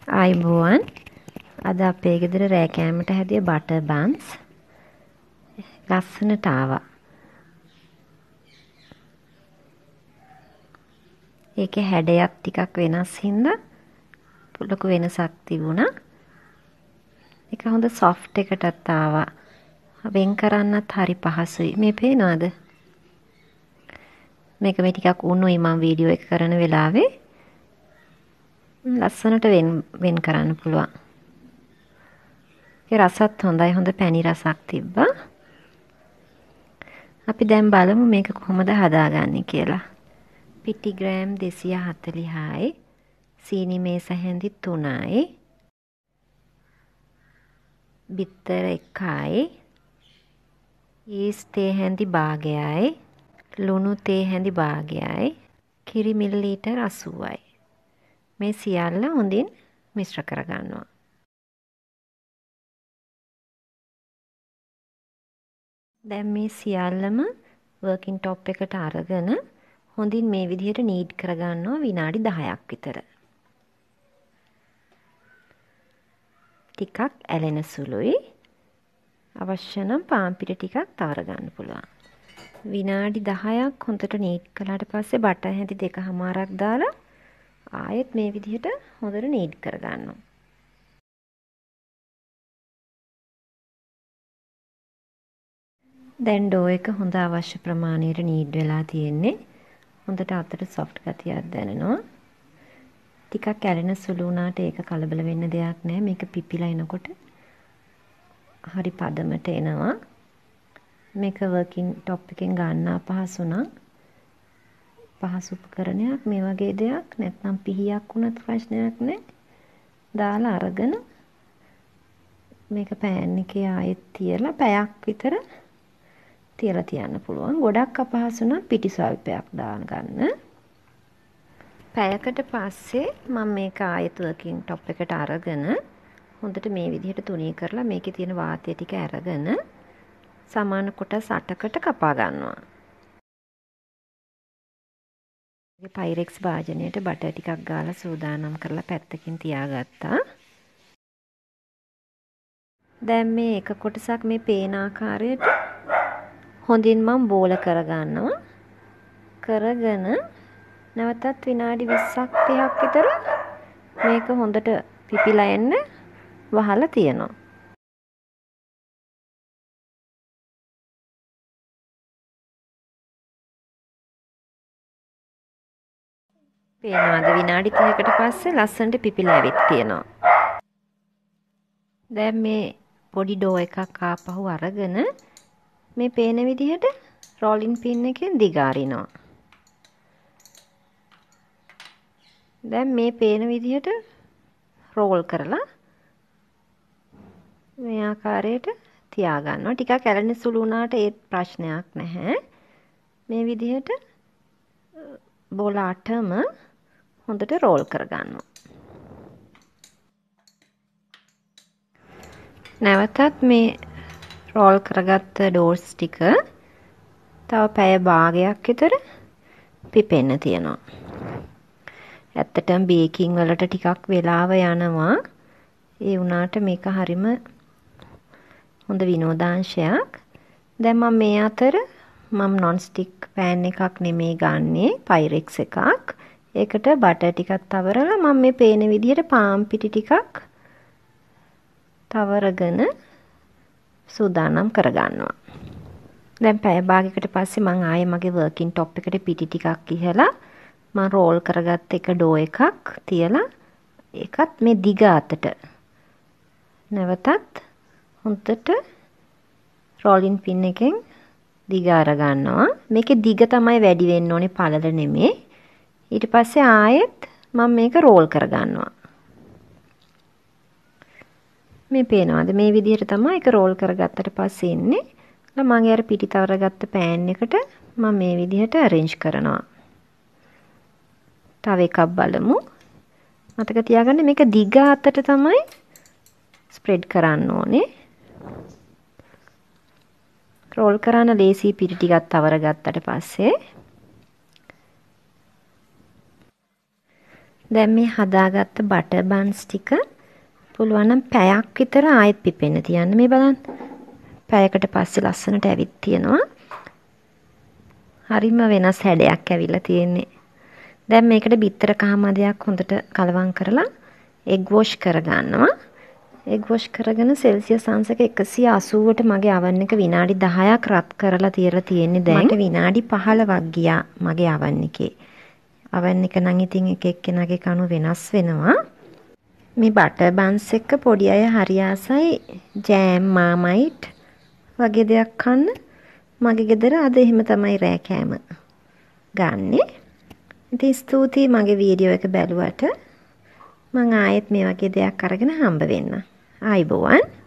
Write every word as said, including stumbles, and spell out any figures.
ආයිබෝවන් අද අපේ ගෙදර රෑ කෑමට හැදිය බටර් බන්ස් ලස්සනට ආවා. ඒකේ හැඩයක් ටිකක් වෙනස් හින්දා ලොකු වෙනසක් තිබුණා. ඒක හොඳ සොෆ්ට් එකටත් ආවා. වෙන් කරන්නත් හරි පහසුයි. මේ පේනවද? මේක මේ ටිකක් උණුයි මම වීඩියෝ එක කරන වෙලාවේ. ලස්සනට වෙන් වෙන් කරන්න පුළුවන්. ඒ රසත් හොඳයි. හොඳ පැණි රසක් තිබ්බා. අපි දැන් බලමු මේක කොහොමද හදාගන්නේ කියලා. පිටි ග්‍රෑම් දෙසිය හතළිහයි, සීනි මේස හැඳි තුනයි, බිත්තර එකයි, ඊස් තේ හැඳි භාගයයි, ලුණු තේ හැඳි භාගයයි, කිරි මිලිලීටර් අසූවයි. මේ සියල්ල හොඳින් මිශ්‍ර කරගන්නවා. දැන් මේ සියල්ලම වර්කින් টොප් එකට අරගෙන හොඳින් මේ විදිහට නීඩ් කරගන්නවා විනාඩි දහයක් විතර. ටිකක් ඇලෙන සුළුයි. අවශ්‍ය නම් පාන් පිට ටිකක් තවර ගන්න පුළුවන්. විනාඩි දහයක් හොඳට නීඩ් කළාට පස්සේ බටර් හැඳි දෙකමාරක් දාලා ආයෙත් මේ විදිහට හොඳට නීඩ් කරගන්නවා. දැන් ඩෝ එක හොඳ අවශ්‍ය ප්‍රමාණයට නීඩ් වෙලා තියෙන්නේ. හොඳට අතට සොෆ්ට් ගතියක් දැනෙනවා. ටිකක් ඇලෙන සුළු වුණාට ඒක කලබල වෙන්න දෙයක් නැහැ. මේක පිපිලා එනකොට හරි පදමට එනවා. මේක වර්කින් টොප් එකෙන් ගන්න අපහසු නම් පහසු උපකරණයක් මේ වගේ දෙයක් නැත්නම් පිහියක් වුණත් ප්‍රශ්නයක් නැහැ. දාලා අරගෙන මේක පෑන් එකේ ආයෙත් තියලා පැයක් විතර තියලා තියන්න පුළුවන්. ගොඩක් අපහසු නම් පිටි ස්වල්පයක් දාන ගන්න. පැයකට පස්සේ මම මේක ආයෙත් වර්කින් টොප් එකට අරගෙන හොඳට මේ විදිහට තුනී කරලා මේකේ තියෙන වාතය ටික අරගෙන සමාන කොටස් අටකට කපා ගන්නවා. මේ පයිරෙක්ස් භාජනයට බටර් ටිකක් ගාලා සූදානම් කරලා පැත්තකින් තියාගත්තා. දැන් මේ එක කොටසක් මේ පේන ආකාරයට හොඳින් මම බෝල කරගන්නවා. කරගෙන නැවතත් විනාඩි විස්සක් තිහක් විතර මේක හොඳට පිපිලා එන්න වහලා තියනවා. පේනවාද විනාඩි තිහකට පස්සේ ලස්සනට පිපිලා ඇවිත් තියෙනවා. දැන් මේ පොඩි ඩෝ එකක් ආපහු අරගෙන මේ පේන විදිහට රෝලින් පින් එකෙන් දිගාරිනවා. දැන් මේ පේන විදිහට රෝල් කරලා මේ ආකාරයට තියාගන්නවා. ටිකක් ඇලෙන සුළු වුණාට ඒත් ප්‍රශ්නයක් නැහැ. මේ විදිහට බෝල අටම හොඳට රෝල් කරගන්නවා. නැවතත් මේ රෝල් කරගත්ත ඩෝස් ටික තව පැය භාගයක් විතර පිපෙන්න තියෙනවා. ඇත්තටම බේකින් වලට ටිකක් වෙලාව යනවා. ඒ වුණාට මේක හරිම හොඳ විනෝදාංශයක්. දැන් මම මේ අතර මම non stick pan එකක් නෙමෙයි ගන්නෙ, පයිරෙක්ස් එකක්. ඒකට බටර් ටිකක් තවරලා මම මේ පේන විදිහට පාන් පිටි ටිකක් තවරගෙන සූදානම් කරගන්නවා. දැන් පැය භාගයකට පස්සේ මම ආයේ මගේ වර්කින් টොප් එකට පිටි ටිකක් ඉහලා මම රෝල් කරගත්ත එක ඩෝ එකක් තියලා ඒකත් මේ දිග අතට නැවතත් හොඳට රෝලින් පින් එකෙන් දිග අර ගන්නවා. මේකේ දිග තමයි වැඩි වෙන්න ඕනේ, පළල නෙමෙයි. ඊට පස්සේ ආයෙත් මම මේක රෝල් කරගන්නවා. මේ පේනවාද මේ විදිහට තමයි ඒක රෝල් කරගත්තට පස්සේ ඉන්නේ. මම අර පිටි තවරගත්ත පෑන් එකට මම මේ විදිහට arrange කරනවා. තව එකක් බලමු. මතක තියාගන්න මේක දිග අතට තමයි ස්ප්‍රෙඩ් කරන්න ඕනේ. රෝල් කරන ලේසි පිටි ටිකක් තවර ගත්තට පස්සේ දැන් මේ හදාගත්ත බටර් බන්ස් ටික පුළුවන් නම් පැයක් විතර ආයෙත් පිපෙන්න තියන්න. මේ බලන්න. පැයකට පස්සේ ලස්සනට ඇවිත් තියෙනවා. හරිම වෙනස් හැඩයක් ඇවිල්ලා තියෙන්නේ. දැන් මේකට බිත්තර කහමදයක් හොඳට කලවම් කරලා එග් වොෂ් කරගන්නවා. එග් වොෂ් කරගෙන සෙල්සියස් අංශක එකසිය අසූවට මගේ oven එක විනාඩි දහයක් රත් කරලා තියලා තියෙන්නේ දැන්. මට විනාඩි පහළොවක් ගියා මගේ oven එකේ. oven එක නම් ඉතින් එක එක්කෙනාගේ කණු වෙනස් වෙනවා. මේ බටර් බන්ස් එක පොඩි අය හරි ආසයි ජෑම් මාමයිට් වගේ දෙයක් කන්න. මගේ ගෙදර අද එහෙම තමයි රෑ කෑම ගන්නෙ. ඉතින් ස්තුතියි මගේ වීඩියෝ එක බැලුවට. මම ආයෙත් මේ වගේ දෙයක් අරගෙන හම්බ වෙන්න. ආයිබෝවන්.